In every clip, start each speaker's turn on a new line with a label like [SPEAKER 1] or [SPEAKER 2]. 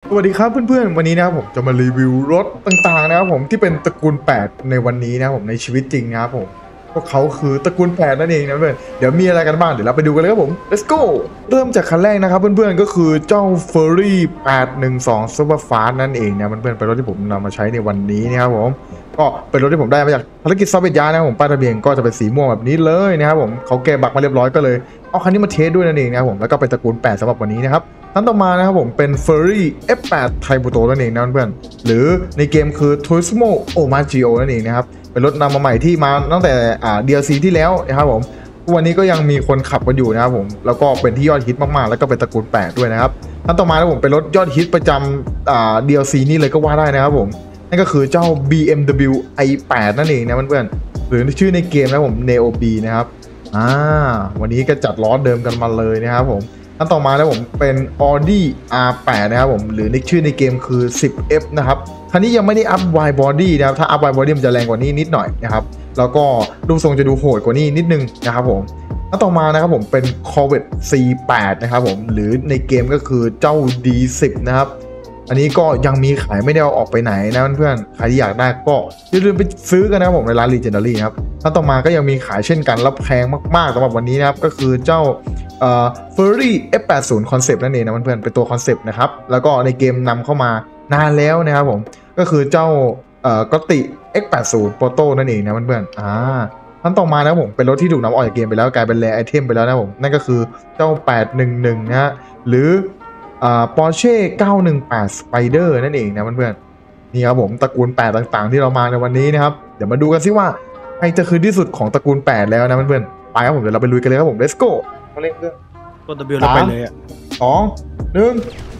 [SPEAKER 1] สวัสดีครับเพื่อนๆวันนี้นะครับผมจะมารีวิวรถต่างๆนะครับผมที่เป็นตระกูล8ในวันนี้นะครับผมในชีวิตจริงนะครับผมพวกเขาคือตระกูล8นั่นเองนะเพื่อนเดี๋ยวมีอะไรกันบ้างเดี๋ยวเราไปดูกันเลยครับผม let's go เริ่มจากคันแรกนะครับเพื่อนๆก็คือเจ้า Ferrari 812 Superfast นั่นเองนะเพื่อนๆเป็นรถที่ผมนำมาใช้ในวันนี้นะครับผมก็เป็นรถที่ผมได้มาจากภารกิจซอฟต์แวร์ยานะครับผมป้ายทะเบียนก็จะเป็นสีม่วงแบบนี้เลยนะครับผมเขาแก้บั๊กมาเรียบร้อยก็เลยเอาคันนี้มาเทสด้วยนั่นเองนะครับผมแล้วก็เป็นตระกูล8สำหรับวันนี้นะครับท่านต่อมานะครับผมเป็น Ferrari F8 Turbo นั่นเองนะเพื่อนๆหรือในเกมคือ Turismo Omaggio นั่นเองนะครับเป็นรถนำมาใหม่ที่มาตั้งแต่DLC ที่แล้วนะครับผมวันนี้ก็ยังมีคนขับกันอยู่นะครับผมแล้วก็เป็นที่ยอดฮิตมากๆแล้วก็เป็นตระกูล8ด้วยนะครับท่านต่อมานะผมเป็นรถยอดฮิตประจำDLC นี่เลยก็ว่าได้นะครับผมนั่นก็คือเจ้า BMW i8 นั่นเองนะเพื่อนๆหรือชื่อในเกมนะผม Neo B นะครับวันนี้ก็จัดล้อเดิมกันมาเลยนะครับผมท่านต่อมาแล้วผมเป็น Audi R8 นะครับผมหรือในชื่อในเกมคือ 10F นะครับคันนี้ยังไม่ได้อัพ Wide Body นะครับถ้าอัพ Wide Body มันจะแรงกว่านี้นิดหน่อยนะครับแล้วก็รูปทรงจะดูโหดกว่านี้นิดนึงนะครับผมท่านต่อมานะครับผมเป็น Corvette C8 นะครับผมหรือในเกมก็คือเจ้า D10 นะครับอันนี้ก็ยังมีขายไม่ได้เอาออกไปไหนนะเพื่อนๆใครที่อยากได้ก็อย่าลืมไปซื้อกันนะครับผมในร้าน Legendary ครับท่านต่อมาก็ยังมีขายเช่นกันและแพงมากๆสำหรับวันนี้นะครับก็คือเจ้าFerrari F80 Concept นั่นเองนะเพื่อนๆเป็นตัวคอนเซปต์นะครับแล้วก็ในเกมนำเข้ามานานแล้วนะครับผมก็คือเจ้าGotti X80 Proto นั่นเองนะเพื่อนๆท่านต่อมานะผมเป็นรถที่ถูกนำออกจากเกมไปแล้วกลายเป็นแรร์ไอเทมไปแล้วนะผมนั่นก็คือเจ้า811นะฮะหรือPorsche 918 Spider นั่นเองนะเพื่อนๆนี่ครับผมตระกูล8ต่างๆที่เรามาในวันนี้นะครับเดี๋ยวมาดูกันซิว่าใครจะคือที่สุดของตระกูล8แล้วนะเพื่อนๆไปครับผมเดี๋ยวเราไปลุยกันเลยครับผม let's go มาเล่นเครื่อง
[SPEAKER 2] ต้นตะบิวเราไปเลยอ่ะ
[SPEAKER 1] 2 1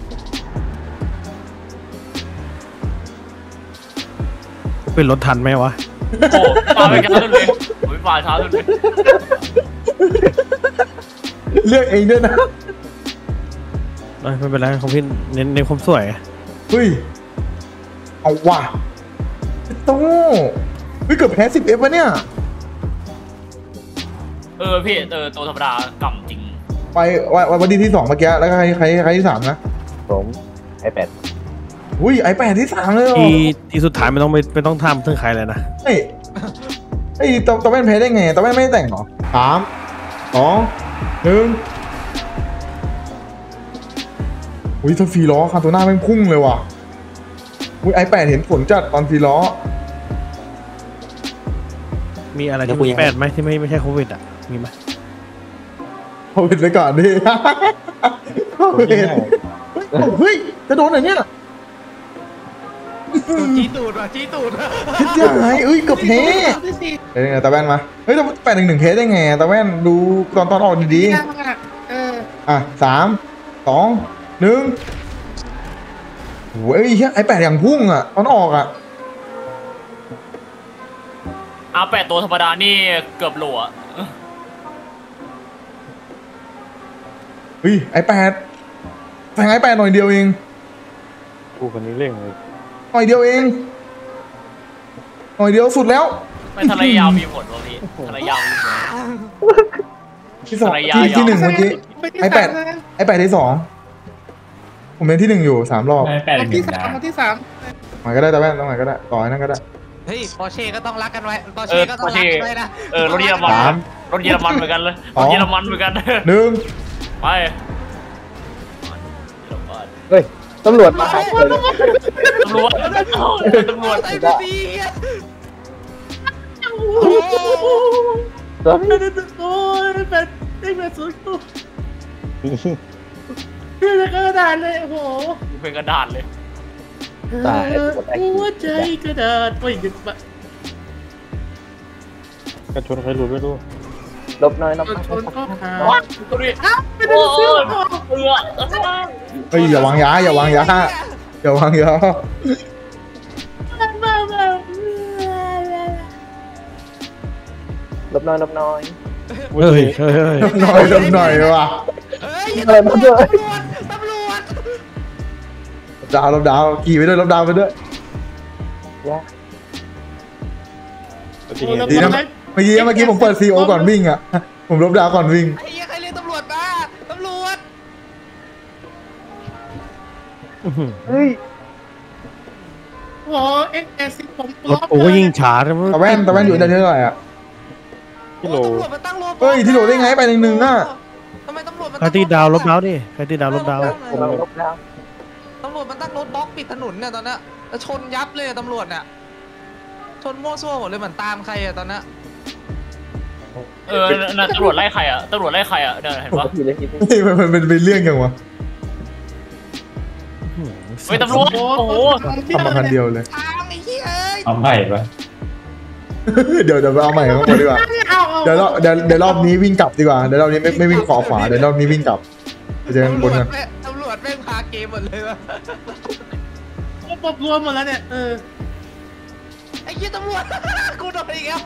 [SPEAKER 2] เป็นรถทันไหมวะ
[SPEAKER 3] โอ้ปลาไปกันเลยผมปลาเช้าเลย
[SPEAKER 1] เลือกเองด้วยนะ
[SPEAKER 2] ไม่เป็นไรของพี่เน้นความสวย
[SPEAKER 1] เฮ้ยเอาว่ะโต้เฮ้ยเกือบแพ้ 10F วะเนี่ย
[SPEAKER 3] พี่ตัวธรรมดากำจริง
[SPEAKER 1] ไปวันที่2เมื่อกี้แล้วใครที่3นะ
[SPEAKER 4] ผมi8
[SPEAKER 1] อุ้ยi8ที่3เลย
[SPEAKER 2] ที่สุดท้ายไม่ต้องทำถึงใครเลยนะ
[SPEAKER 1] เฮ้ยตะแว่นแพ้ได้ไงตะแว่นไม่ได้แต่งหรอ3 2 1อุ้ยถ้าฟรีล้อคาโตน่าแม่งพุ่งเลยว่ะอุ้ยi8เห็นผลจัดตอนฟรีล้อ
[SPEAKER 2] มีอะไรที่มี8ไหมที่ไม่ใช่โควิดอ่ะมีไหม
[SPEAKER 1] โควิดไปก่อนดิโควิดเฮ้ยจะโดนอะไรเนี่ย
[SPEAKER 2] จี้ตูด
[SPEAKER 1] คิดยังไงเกือบเพ้ได้ไงตาแว่นมาเฮ้ย811เพ้ได้ไงตาแว่นดูตอนออกดีๆ3 2 1โอ้ยi8อย่างพุ่งอ่ะตอนออกอ่ะ
[SPEAKER 3] 8ตัวธรรมดานี่เกือบโหลอะ
[SPEAKER 1] เฮ้ยi8แซงi8หน่อยเดียวเอง
[SPEAKER 4] กูคนนี้เร่งเลย
[SPEAKER 1] หน่อยเดียวเองหน่อยเดียวสุดแล้ว
[SPEAKER 3] ไม่ทะเลยาวมีผลวะพี่ทะเลยาวมีผล
[SPEAKER 1] ที่1เมื่อกี้i8ที่2ผมเป็นที่1อยู่3รอบ
[SPEAKER 5] ที่3
[SPEAKER 1] หน่อยก็ได้ตาแว่นตรงไหนก็ได้ต่อให้นั่นก็ได้
[SPEAKER 5] เฮ้ยปอร์เช่ก็ต้องรักกันไว้ปอร์เช่ก็ต้องรักกันไว้นะ
[SPEAKER 3] รถเยอรมันเหมือนกันเลยรถเยอรมันเหมือนกัน
[SPEAKER 1] 1
[SPEAKER 3] ไป
[SPEAKER 4] เฮ้ยตำรวจมา
[SPEAKER 3] ตำรวจ
[SPEAKER 5] ใส่ดีโอ้ยเป็นสุดเป็นกระดาษเลยโอ้โห
[SPEAKER 3] เป็นกระดาษเลย
[SPEAKER 4] ตาย
[SPEAKER 5] หัวใจกระดาษไม่หยุดม
[SPEAKER 4] กระชนใครรู้ไม่รู้ลบน้อย
[SPEAKER 5] ชนก็ขาด
[SPEAKER 3] ตัวนี้ไม่ได้ซื้อ
[SPEAKER 1] เฮ้ยอย่าวางยาลบน้อย
[SPEAKER 2] เฮ้ย
[SPEAKER 1] ลบหน่อยว่ะ
[SPEAKER 4] อะไรมาด้วย
[SPEAKER 5] ตำรวจ
[SPEAKER 1] ลบดาวขี่ไปด้วยลบดาวไปด้วยดีนะเมื่อกี้ผมเปิดซีโอก่อนวิ่งอ่ะผมลบดาวก่อนวิ่ง
[SPEAKER 5] ไอ้ยังใครเรียกตำรวจมาตำรวจ
[SPEAKER 4] เฮ้ย
[SPEAKER 6] โอ้เอ็กเอซิผม
[SPEAKER 2] รถโอ้ยิ่งช้าเลยมั้ง
[SPEAKER 1] ตะแว่นอยู่อันดับที่เท่าไหร่อ่ะ
[SPEAKER 4] ที่โหล
[SPEAKER 5] ตำรวจมาตั้งโล
[SPEAKER 1] เฮ้ยที่โหลได้ไงไปหนึ่งอ่ะ
[SPEAKER 5] ทำไมตำรวจมา
[SPEAKER 2] ใครตีดาวลบดาวดิใครตีดาวลบดาว
[SPEAKER 4] ผมลบแล้ว
[SPEAKER 5] ตำรวจมาตั้งรถบล็อกปิดถนนเนี่ยตอนนี้ชนยับเลยตำรวจเนี่ยชนมั่วซั่วหมดเลยเหมือนตามใครอะตอนนี้
[SPEAKER 3] น่ะตำรวจไล่ใครอ่ะตำรวจไล่ใครอ่ะเดี๋ยวเห็นปะ
[SPEAKER 4] ผิดเลยผิด
[SPEAKER 1] เฮ้ยมันเป็นเรื่องยังวะ
[SPEAKER 3] เฮ้ยตำรวจโอ้โห
[SPEAKER 1] ทำมาคันเดียวเลย
[SPEAKER 5] ทางไอ้เหี้ยเอ้ย
[SPEAKER 7] เอาใหม่ปะ
[SPEAKER 1] เดี๋ยวไปเอาใหม่ข้างบนดีกว่าเดี๋ยวรอบนี้วิ่งกลับดีกว่าเดี๋ยวรอบนี้ไม่วิ่งขวาเดี๋ยวรอบนี้วิ่งกลับไปเจอกันบนกัน
[SPEAKER 5] ตำรวจแม่งพาเกมหมดเลยวะ
[SPEAKER 6] ปบรวมหมดแล้วเนี่ย
[SPEAKER 5] ไอ้เหี้ยตำรวจ กูโดนอีกแล้ว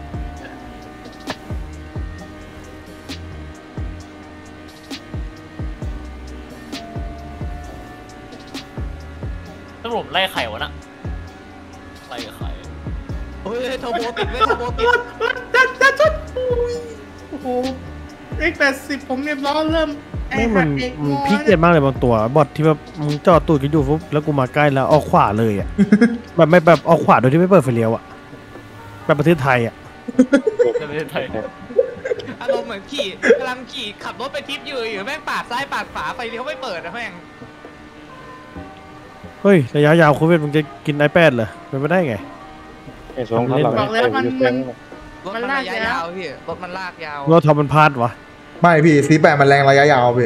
[SPEAKER 3] ตำรวจไล่ใครวะน่ะไล่ใคร
[SPEAKER 5] เฮ้ยโทโบติดเว้ยโทโบติด
[SPEAKER 6] จัดโอ้โหเอ็ก80ผมเนี่ยล้อเริ่ม
[SPEAKER 2] ไม่มันพีคเจ็บมากเลยบางตัวบอทที่แบบมึงจอดตูดกันอยู่ปุ๊บแล้วกูมาใกล้แล้วออกขวาเลยอ่ะ แบบไม่แบบออกขวาโดยที่ไม่เปิดไฟเลี้ยวอ่ะแบบประเทศไทยอ่ะ
[SPEAKER 3] ในประเทศไทย
[SPEAKER 5] อารมณ์เหมือนขี่กำลังขี่ขับรถไปทริปอยู่แม่งปาดซ้ายปาดขวาไฟเลี้ยวไม่เปิดนะแม่ง
[SPEAKER 2] เฮ้ยระยะยาวโควิดมึงจะกิน iPad เหรอเป็นไปได้ไง
[SPEAKER 4] ไอ้สองข้างหลัง
[SPEAKER 6] บอกแล้วมัน
[SPEAKER 5] รถมันระยะยาวพี่รถมันลากยาว
[SPEAKER 2] เราทำมันพลาดวะ
[SPEAKER 1] ไม่พี่C8มันแรงระยะยาวพี่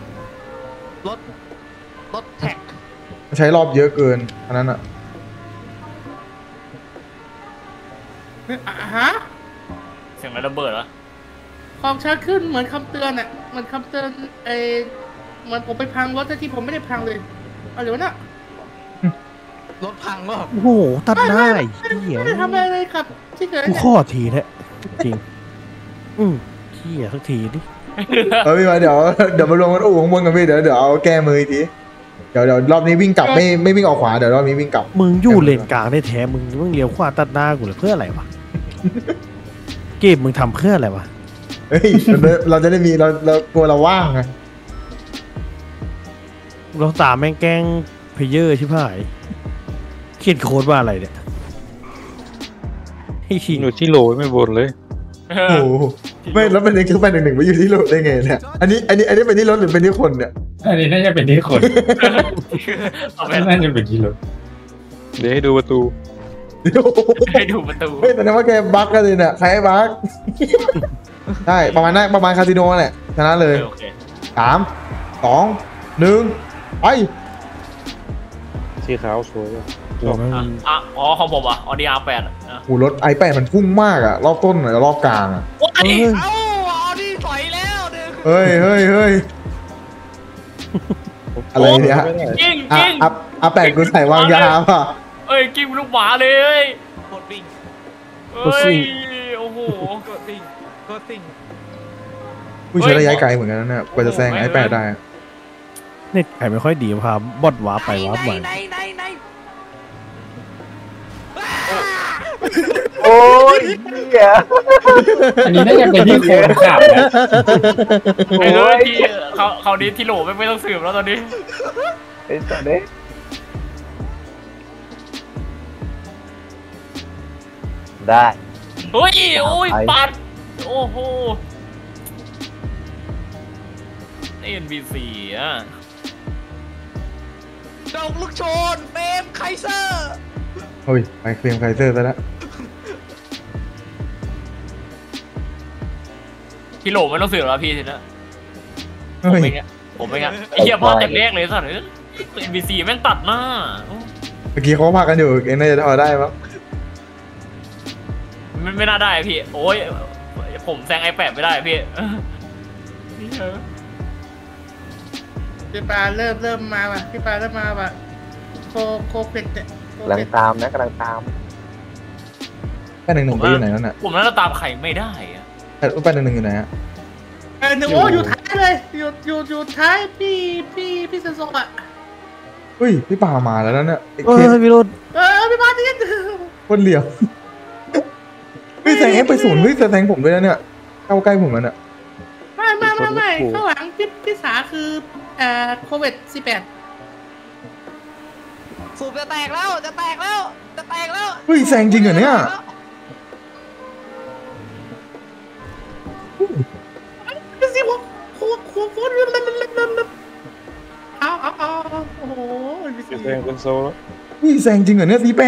[SPEAKER 5] รถแท็ก
[SPEAKER 1] ใช้รอบเยอะเกินอันนั้นอ่ะ
[SPEAKER 6] ฮะ
[SPEAKER 3] เสียงอะไรระเบิดวะ
[SPEAKER 6] ความช้าขึ้นเหมือนคำเตือนอ่ะเหมือนคำเตือนเหมือนผมไปพังรถที่ผมไม่ได้พังเลยอะไรวะน่ะ
[SPEAKER 5] รถพังวะ
[SPEAKER 2] โอ้โหตัดได้เหี้ย
[SPEAKER 6] ไม่ได้ทำอะไรเลยครับที่เกิด
[SPEAKER 2] กู
[SPEAKER 6] เนี่ย
[SPEAKER 2] ข้อทีแท้จริงเหี้ยสักทีดิ
[SPEAKER 1] พี่มาเดี๋ยวมารวมกันอู่ข้างบนกันพี่เดี๋ยวเอาแก้มืออีกทีเดี๋ยวรอบนี้วิ่งกลับไม่วิ่งออกขวาเดี๋ยวรอบนี้วิ่งกลับ
[SPEAKER 2] มึงอยู่เลนกลางได้แท้มึงเลี้ยวขวาตัดหน้ากูเลยเพื่ออะไรวะ เกมมึงทำเพื่ออะไรวะ
[SPEAKER 1] เฮ้ยเราจะได้มีเรากลัวเราว่างไง
[SPEAKER 2] เราตามแม่งแกล้งเพลเยอร์ชิบหายเขียนโค้ดว่าอะไรเนี่ยไอ้ขี้
[SPEAKER 4] อยู่ที่โหลไม่บ่นเลย
[SPEAKER 1] โอ้โหไม่แล้วเป็นคือ111ไปอยู่ที่รถได้ไงเนี่ยอันนี้เป็นที่รถหรือเป็นที่คนเนี่ย
[SPEAKER 7] อันนี้น่าจะเป็นที่คน
[SPEAKER 3] เอาไป
[SPEAKER 7] น่าจะเป็นที่รถ
[SPEAKER 4] เดี๋ยวให้ดูประตู
[SPEAKER 3] ให้ดูประตู
[SPEAKER 1] เฮ้ยแต่นั้นว่าแกบั๊กกันเลยเนี่ยใครให้บั๊กใช่ประมาณคาสิโนแหละชนะเลย
[SPEAKER 3] โอเค
[SPEAKER 1] 3 2 1ไป
[SPEAKER 4] สีขาวสวยเลย
[SPEAKER 3] ของผมอ่ะ Audi R8 อ่ะ
[SPEAKER 1] โอ้รถ i8 มันพุ่งมากอะรอบต้นหรือรอบกลางอะ
[SPEAKER 3] โอ้ย
[SPEAKER 5] เอ้าเอาดิถอยแล้วเด้อ
[SPEAKER 1] เฮ้ยอะไรเนี่ย
[SPEAKER 3] กิ้ง
[SPEAKER 1] อ่ะ
[SPEAKER 3] กิ้ง
[SPEAKER 1] 8กูใส่วางยาป่ะ
[SPEAKER 3] เอ้ยกิ้งลูกหมาเลย
[SPEAKER 5] กดวิ่ง
[SPEAKER 3] เอ้ยโอ้โห
[SPEAKER 5] กดวิ่งกดวิ่ง
[SPEAKER 1] ผู้ใช้ระยะไกลเหมือนกันนะเนี่ยกว่าจะแซง i8 ได้อะ
[SPEAKER 2] เน็ตไข่ไม่ค่อยดีพาบอดวาร์ปไปวาร์ปมา
[SPEAKER 5] ใน
[SPEAKER 4] โอ้ยเหี้ย
[SPEAKER 7] อันนี้น่าจะเป็นที่คนขับนะ
[SPEAKER 3] ไอ้เรื่องที่เขานี้ที่โหลไม่ต้องสืบแล้วตอนนี้
[SPEAKER 4] ไอ้สัตว์เนี่ยได้
[SPEAKER 3] เฮ้ยโอ้ยปัดโอ้โห NBC อ่ะ
[SPEAKER 5] ดอกลูกโชนเฟรมไคเซอร์
[SPEAKER 1] เฮ้ยไปเคลมไคเซอร์ซะแล้ว
[SPEAKER 3] ที่โหลไม่ต้องสืบแล้วพี่ทีนะผ
[SPEAKER 1] เฮ้
[SPEAKER 3] ม
[SPEAKER 1] ย
[SPEAKER 3] เองอ่ะไอ้เหี้ยพลาดแต่แรกเลยสัตว์ NBC แม่งตัดหน้า
[SPEAKER 1] เมื่อกี้เขาพากันอยู่เองน่าจะทอได้มั้ง
[SPEAKER 3] ไม่น่าได้พี่โอ้ยผมแซง i8 ไม่ได้พี่
[SPEAKER 6] พี่ปลาเริ่มมาว่ะพี่ปลาเริ่มมาว่ะโคเป็ดเนี่ย
[SPEAKER 4] กำลังตามนะกำลังตาม
[SPEAKER 1] 811ไปอยู่ไหนแล้วน่ะ
[SPEAKER 3] ผมน่าจะตามใครไม่ได้อะ
[SPEAKER 1] 811อยู่ไหนฮะ
[SPEAKER 6] หนึ่งโอ้อยู่ท้ายเลยอยู่ท้ายพี่เซนโซอ่ะ
[SPEAKER 1] เฮ้ยพี่ป่ามาแล้วนั่นน่ะไอ้
[SPEAKER 2] เอ
[SPEAKER 1] เค
[SPEAKER 2] อ
[SPEAKER 1] ส
[SPEAKER 2] พี่โรด
[SPEAKER 6] พี่ปลาที่
[SPEAKER 1] คนเหลี่ยมเฮ้ยแซงไป0เฮ้ยแซงผมด้วยนะเนี่ยเข้าใกล้ผมแล้วเนี่ย
[SPEAKER 6] ไม่ข้างหลังพี่สาคือโควิด18
[SPEAKER 5] สูบจะแตกแล้วจะแตกแล้วจะแตกแล้ว
[SPEAKER 1] เฮ้ยแซงจริงเหรอเนี่ย
[SPEAKER 6] ดูสิหัวเอาโอ้โห
[SPEAKER 4] เสียงคุณโซแล้ว
[SPEAKER 1] เฮ้ยแซงจริงเหรอเนี่ย48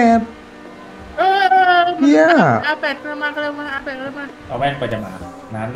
[SPEAKER 1] เฮีย
[SPEAKER 6] อาแปดมาก็เลยมาอาแปดก็เลยมา
[SPEAKER 7] เอาแว่นไปจะมานาน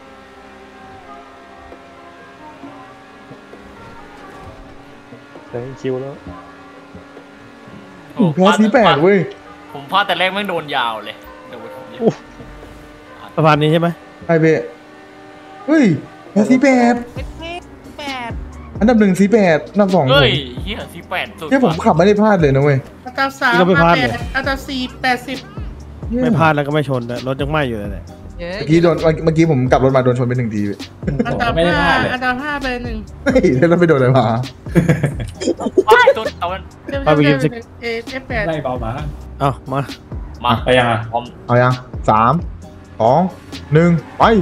[SPEAKER 4] เสียงคิวแล้ว
[SPEAKER 3] โอ้
[SPEAKER 1] แพ้48เว้ย
[SPEAKER 3] ผมพลาดแต่แรกแม่งโดนยาวเลยเดี๋ยวผม
[SPEAKER 2] สะพานนี้ใช่ไหม
[SPEAKER 1] ไอเบะเฮ้ยแพ้48
[SPEAKER 5] เป็น8
[SPEAKER 1] อันดับ1 48อันดับ2ผม
[SPEAKER 3] เฮ้ยเฮีย48สุด
[SPEAKER 1] เนี่ยผมขับไม่ได้พลาดเลยนะเว้ย
[SPEAKER 6] อันดับ3อันดับ4 80
[SPEAKER 2] ไม่พลาดแล้วก็ไม่ชนด้วยรถยังไหม้อยู่เลยเนี่ย
[SPEAKER 5] เย้
[SPEAKER 1] เมื่อกี้ผมกลับรถมาโดนชนไป1 ที
[SPEAKER 7] ๆ
[SPEAKER 6] อัน
[SPEAKER 7] ผม
[SPEAKER 6] ดั
[SPEAKER 7] ก็
[SPEAKER 6] บ
[SPEAKER 7] ไม่ได้พลาดเลย
[SPEAKER 6] 5อันดับ5ไป1
[SPEAKER 1] เฮ้ยแล้วไปโดนอะไรมา
[SPEAKER 3] ว้ายตัวตะวัน
[SPEAKER 6] F8
[SPEAKER 7] ไล่เบามา
[SPEAKER 2] เอ้ามา
[SPEAKER 3] มา
[SPEAKER 7] ไปยังอ่ะ
[SPEAKER 3] พร้อม
[SPEAKER 1] เอายัง3 2 1ไป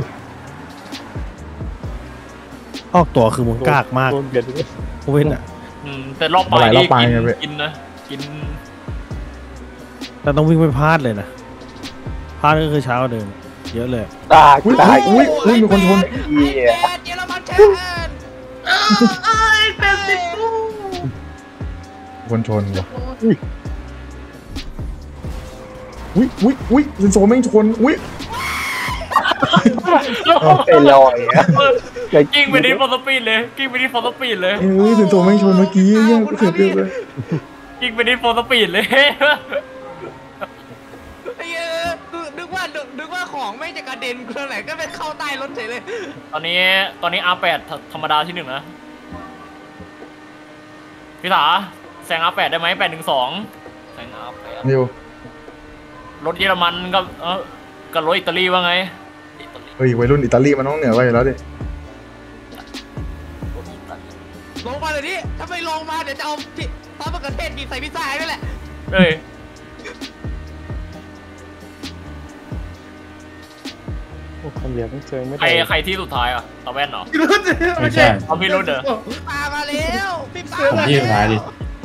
[SPEAKER 2] ออกตัวคือมึงกากมากกูเว้นอ่ะ
[SPEAKER 3] แต่รอบปลายนี่กินนะกิน
[SPEAKER 2] แต่ต้องวิ่งไม่พลาดเลยนะพลาดก็คือเช้าเดิมเยอะเลย
[SPEAKER 4] ตาย
[SPEAKER 1] อุ้ย
[SPEAKER 4] ตาย
[SPEAKER 1] อุ้ยมีคนชน
[SPEAKER 4] เหี้ย
[SPEAKER 5] เยอรมันแชมป์
[SPEAKER 1] คนชนว่ะอุ้ยเซนโซแม่งชนอุ้ย
[SPEAKER 4] เป็นลอยอ่ะ
[SPEAKER 3] กิ้งไปที่ฟอร์สปีดเลยกิ้งไปที่ฟอร์สปีดเลย
[SPEAKER 1] เฮ้ยเซนโซแม่งชนเมื่อกี้เนี่ยกูเสียเปรียบเลย
[SPEAKER 3] กิ้งไปที่ฟอร์สปีดเลย
[SPEAKER 5] ไอ้เหี้ยนึกว่าของไม่จะกระเด็นเครื่องไหนก็ไปเข้าใต้รถเฉยเลย
[SPEAKER 3] ตอนนี้ R8 ธรรมดาที่1นะพี่ถาแซง R8 ได้ไหม812แซง R8
[SPEAKER 1] นิว
[SPEAKER 3] รถเยอรมันกับกับรถอิตาลีว่าไงอิตาลี
[SPEAKER 1] เฮ้ยวัยรุ่นอิตาลีมันต้องเหนือไว้อยู่แล้วดิ
[SPEAKER 3] รถอิตาลี
[SPEAKER 5] ลงมาเลยดิถ้าไม่ลงมาเดี๋ยวจะเอาซอสมะเขือเทศบีบใส่พิซซ่าให้ด้วยแหละ
[SPEAKER 3] เอ้ย
[SPEAKER 4] คนเดียวต้องเจอไม่
[SPEAKER 3] ใคร
[SPEAKER 4] ได้
[SPEAKER 3] ใครที่สุดท้ายอ่ะตาแว่นเหรอ
[SPEAKER 7] ไม่ใช่
[SPEAKER 3] เอาพี่รุ่นเหรอ
[SPEAKER 5] พี่ปามาแล้วพี่ปา
[SPEAKER 7] ผม
[SPEAKER 5] มา
[SPEAKER 7] ที่สุดท้ายดิ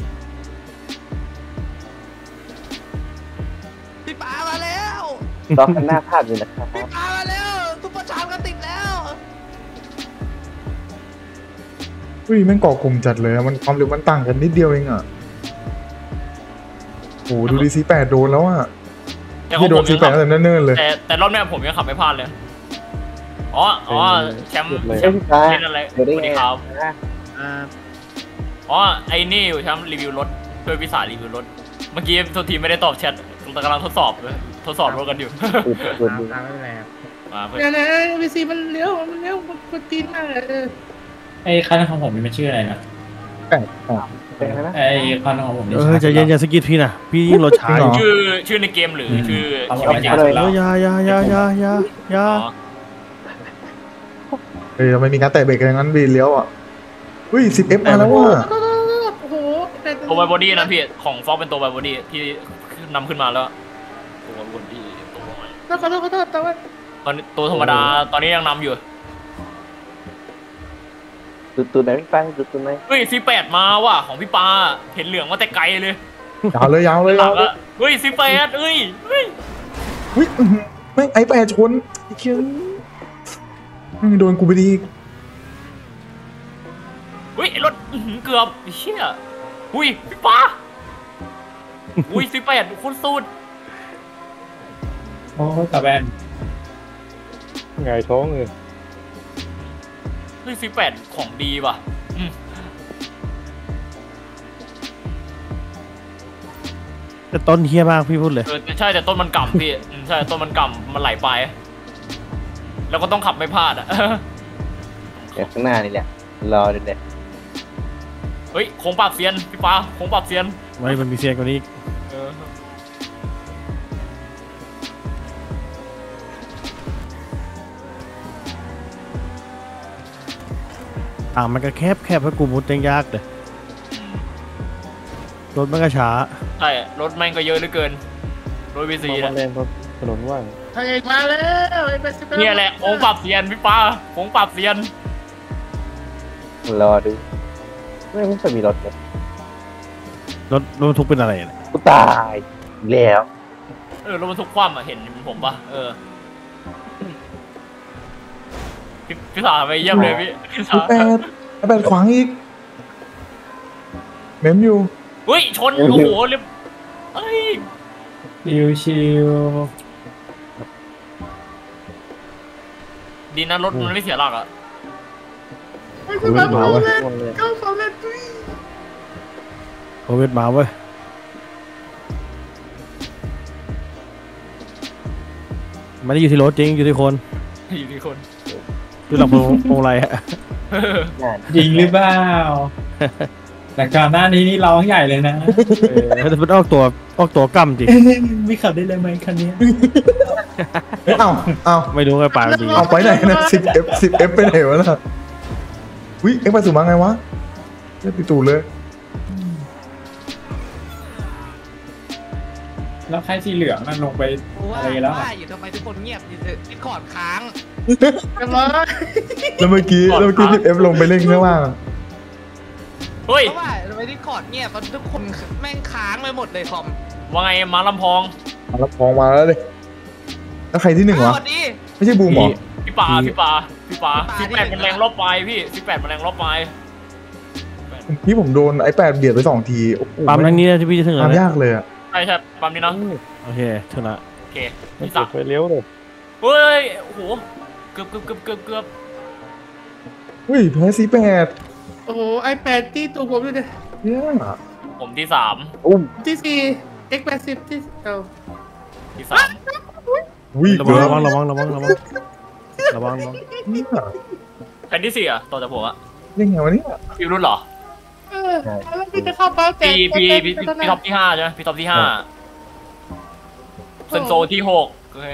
[SPEAKER 5] พี่ปามาแล้ว
[SPEAKER 4] ล็อกกันหน้าพลาดเลยนะครับ
[SPEAKER 5] พี่ปามาแล้วซุปเปอร์ชาร์จก็ติดแล้ว
[SPEAKER 1] เฮ้ยแม่งเกาะกลุ่มจัดเลยอะมันความเร็วมันต่างกันนิดเดียวเองอ่ะโอ้ดูดี48โดนแล้วอ่ะ
[SPEAKER 3] แต่ขอ
[SPEAKER 1] ที่
[SPEAKER 3] ง
[SPEAKER 1] โด
[SPEAKER 3] ผ
[SPEAKER 1] น
[SPEAKER 3] มยัง
[SPEAKER 1] 48ตั้งแต่เนิ่นๆเลย
[SPEAKER 3] แต่รอบเนี้ยผมยังขับไม่พลาดเลยอ๋อแชมป์
[SPEAKER 4] เฮ้ยพี่ตา
[SPEAKER 3] เล่นอะไรส
[SPEAKER 4] เดี๋ยวได้
[SPEAKER 3] วัส
[SPEAKER 4] ไง
[SPEAKER 3] ดีครับ
[SPEAKER 4] นะ
[SPEAKER 3] อ๋อไอ้นี่อยู่แชมป์รีวิวรถช่วยพิสารีวิวรถเมื่อกี้โทษทีไม่ได้ตอบแชทแต่กำลังทดสอบรถกันอยู่
[SPEAKER 4] อุดดู
[SPEAKER 3] มาเพื่อน
[SPEAKER 6] เนี่ยวีซีมันเลี้ยวมันตีนมากเลย
[SPEAKER 7] ไอ้คันของผมนี่มันชื่ออะไรนะ
[SPEAKER 4] เป็นไงนะ
[SPEAKER 7] ไอ้คันของผมนี่
[SPEAKER 2] ใจเย็นอย่าสะกิดพี่นะพี่ยิ่งรถช้าอยู่
[SPEAKER 3] ชื่อในเกมหรือชื่อ
[SPEAKER 7] เขาบ
[SPEAKER 3] ชี
[SPEAKER 7] อก
[SPEAKER 3] วิต
[SPEAKER 7] ว่า
[SPEAKER 3] จริ
[SPEAKER 7] ยาง สุดแล้ว
[SPEAKER 2] อย่า
[SPEAKER 3] อ๋อ
[SPEAKER 1] เฮ้ยทำไมมีการแตะเบรกกันอย่างนั้นบีเลี้ยวอ่ะเฮ้ย10F มาแล้วว่ะ
[SPEAKER 6] โอ้โห
[SPEAKER 3] ตัวไบโบดี้นะพี่ของฟอกเป็นตัวไบโบดี้ที่นำขึ้นมาแล้วตัวไบโบดี้ตัวใหม่
[SPEAKER 6] ขอโทษแต่ว่า
[SPEAKER 3] ตอนนี้ตัวธรรมดาตอนนี้ยังนำอยู่
[SPEAKER 4] ดูตัวไหนพี่ไปดูตัวไหน
[SPEAKER 3] เฮ้ยC8มาว่ะของพี่ปาเห็นเหลืองมาแต่ไกลเลย
[SPEAKER 1] ยาวเลย
[SPEAKER 3] หลั
[SPEAKER 1] ยาว
[SPEAKER 3] ง
[SPEAKER 1] เลย
[SPEAKER 3] อะเฮ้ยC8เอ้ย
[SPEAKER 1] อุ้ยแม่งไอ้แปดชนไอ้เคียโดนกูไปดี
[SPEAKER 3] เฮ้ยรถเกือบเชี่ยอุ้ยพี่ปาอุ้ยC8โคตรสุด
[SPEAKER 7] โอ้ตาแบน
[SPEAKER 4] ไงท้องเลย
[SPEAKER 3] เฮ้ยC8ของดีว่ะ
[SPEAKER 2] แต่ต้นเฮี้ยมากพี่พูดเลย
[SPEAKER 3] ใช่แต่ต้นมันกำพี่ใช่ต้นมันกำมันไหลไปแล้วก็ต้องขับไม่พลาดอ่ะ
[SPEAKER 4] เดี๋ยวข้างหน้านี่แหละรอดูเลย
[SPEAKER 3] เฮ้ยโค้งปากเซียนพี่ปาโค้งปากเซียน
[SPEAKER 2] ไม่มันมีเสียงกว่านี้อีก
[SPEAKER 3] เออ
[SPEAKER 2] มันก็แคบให้กูมุดยังยากเลยรถมันก็ช้า
[SPEAKER 3] ใช่รถแม่งก็เยอะเหลือเกินรถวีซีนะ
[SPEAKER 4] แรงเพราะถนนว่าง
[SPEAKER 6] ไอ้มาแล้วไอ้เป็น
[SPEAKER 3] เนี่ยแหละโค้งปรับเซียนพี่ปาโค้งปรับเซียน
[SPEAKER 4] รอดูไม่ค่อยมีรถเลย
[SPEAKER 2] รถบรรทุกเป็นอะไรเนี่ย
[SPEAKER 4] กูตายอีกแล้ว
[SPEAKER 3] รถบรรทุกคว่ำอ่ะเห็นผมปะพี่สาวไปเยี่ยมเลยพี่สาว
[SPEAKER 1] ไอ้แปดขวางอีกเมมอยู่
[SPEAKER 3] เฮ้ยชนโอ้โหเรียบเฮ้ย
[SPEAKER 7] ชิว
[SPEAKER 3] ดีนะรถมันไม่เสียหลักอ่ะ
[SPEAKER 6] ไม่ใช่แบบเขาเล่นเขาเล่น
[SPEAKER 2] โควิดมาเว้ยไม่ได้อยู่ที่รถจริงอยู่ที่คน
[SPEAKER 3] อยู่ที่คน
[SPEAKER 2] อยู่หลังพวงไรฮะ
[SPEAKER 4] งาน
[SPEAKER 7] ๆจริงหรือเปล่าแต่ก่อนหน้านี้นี่ร้องใหญ่เลยนะ
[SPEAKER 2] ถ้าจะเป็นออกตัวกำจริง
[SPEAKER 7] ไม่ขับได้เลยไหมคันนี้
[SPEAKER 1] เอ้า
[SPEAKER 2] ไม่รู้ไงป่าจริง
[SPEAKER 1] เอาไปไหนนะ 10F ไปไหนวะน่ะวิเอ็กซ์ไปสู่มาไงวะเล่นปิดตูเลย
[SPEAKER 7] แล้วใครสีเหลืองนั่นลงไป
[SPEAKER 5] ว่า
[SPEAKER 7] อะไรแล้ว
[SPEAKER 5] ว่าอยู่ทำไมทุกคนเงียบดิสคอร์ดค้าง
[SPEAKER 6] กันร้อย
[SPEAKER 1] แล้วเมื่อกี้ 10F ลงไปเล่นข้างล่าง
[SPEAKER 3] เฮ้ย
[SPEAKER 5] เพราะว่าทำไมดิสคอร์ดเงียบเพราะทุกคนแม่งค้างไปหมดเลยคอม
[SPEAKER 3] ว่าไงมาลำพอง
[SPEAKER 1] มาแล้วพองมาแล้วเลยแล้วใครที่หนึ่งวะ
[SPEAKER 5] สวัสดี
[SPEAKER 1] ไม่ใช่บูมเหรอ
[SPEAKER 3] พี่ปา18มันแรงลบไปพี่18มันแรงลบไป
[SPEAKER 1] พี่ผมโดนไอ้8เบียดไป2 ทีโอ้โห
[SPEAKER 2] ปั๊มทางนี้นะที่พี่จะถึง
[SPEAKER 1] ทำ
[SPEAKER 2] แล้ว
[SPEAKER 1] ยากเลยอะ
[SPEAKER 3] ใช่ปั๊มนี้นะ
[SPEAKER 2] โอเคถึงละ
[SPEAKER 3] โอเคพี่สาว
[SPEAKER 2] ไปเลี้ยวเลย
[SPEAKER 3] เฮ้ยโอ้โหเกือบ
[SPEAKER 1] เฮ้ยแพ้C8
[SPEAKER 6] โอ้โหiPad ที่ตัวผมด้วยเนี่ย
[SPEAKER 1] เนี่ย
[SPEAKER 3] ผมที่3
[SPEAKER 6] ที่4 X80 ที่
[SPEAKER 3] ที่
[SPEAKER 1] วิ่ง
[SPEAKER 2] ระ
[SPEAKER 1] เกือบ
[SPEAKER 2] วัง
[SPEAKER 1] เนี่ย
[SPEAKER 3] 3แผ่นที่4อ่ะต่อจากผมอ่ะ
[SPEAKER 1] ยังไงวะเนี่ย
[SPEAKER 3] พี่รุ่นเหรอ
[SPEAKER 6] แล้วพี่จะเข้าเป้าแต่
[SPEAKER 3] พี่ท็อปที่5ใช่ไหมพี่ท็อปที่5เซนโซที่6โอเค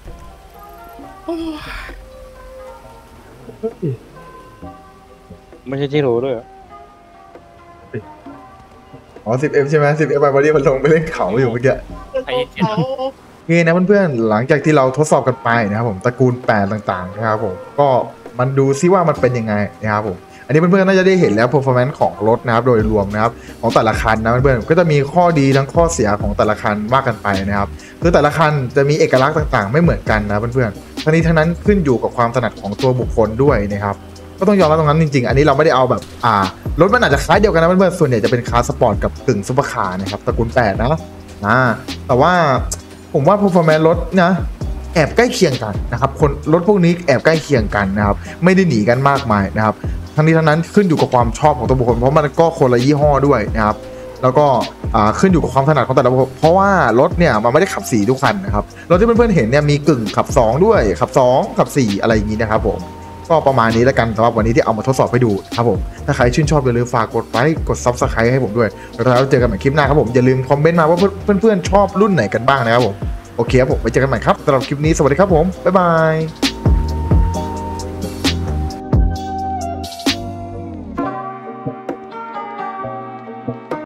[SPEAKER 2] ไม่ใช่ที่รู้ด้วย
[SPEAKER 1] อ๋อ 10F ใช่ไหม 10F ไปวันนี้มันลงไปเล่นเขาอยู่เมื่อกี้
[SPEAKER 3] ไอ้เจ็ด
[SPEAKER 6] เขา
[SPEAKER 1] โอเคนะเพื่อนๆหลังจากที่เราทดสอบกันไปนะครับผมตระกูล8ต่างๆนะครับผมก็มันดูซิว่ามันเป็นยังไงนะครับผมอันนี้เพื่อนๆน่าจะได้เห็นแล้ว performance ของรถนะครับโดยรวมนะครับของแต่ละคันนะเพื่อนๆก็จะมีข้อดีทั้งข้อเสียของแต่ละคันว่ากันไปนะครับคือแต่ละคันจะมีเอกลักษณ์ต่างๆ ไม่เหมือนกันนะเพื่อนๆทั้งนี้ทั้งนั้นขึ้นอยู่กับความถนัดของตัวบุคคลด้วยนะครับก็ต้องยอมรับตรงนั้นจริงๆอันนี้เราไม่ได้เอาแบบรถมันอาจจะคล้ายเดียวกันนะเพื่อนๆส่วนใหญ่จะเป็นคาร์สปอร์ตกับกึ่งซุปเปอร์คาร์นะครับตระกูล8นะแต่ว่าผมว่า performance รถนะแอบใกล้เคียงกันนะครับคนรถพวกนี้แอบใกล้เคียงกันนะครับไม่ได้หนีกันมากมายนะครับทั้งนี้ทั้งนั้นขึ้นอยู่กับความชอบของตัวบุคคลเพราะมันก็คนละยี่ห้อด้วยนะครับแล้วก็ขึ้นอยู่กับความถนัดของแต่ละบุคคลเพราะว่ารถเนี่ยมันไม่ได้ขับ4ทุกคันนะครับรถที่เพื่อนๆเห็นเนี่ยมีกึ่งขับ2ด้วยขับ2ขับ4อะไรอย่างนี้นะครับผมก็ประมาณนี้แล้วกันสำหรับวันนี้ที่เอามาทดสอบให้ดูครับผมถ้าใครชื่นชอบอย่าลืมฝากกดไลค์กด Subscribe ให้ผมด้วยแล้วเราเจอกันใหม่คลิปหน้าครับผมอย่าลืมคอมเมนต์มาว่าเพื่อนๆชอบรุ่นไหนกันบ้างนะครับผมโอเคครับผมไว้เจอกันใหม่ครับสำหรับคลิปนี้สวัสดีครับผมบ๊ายบาย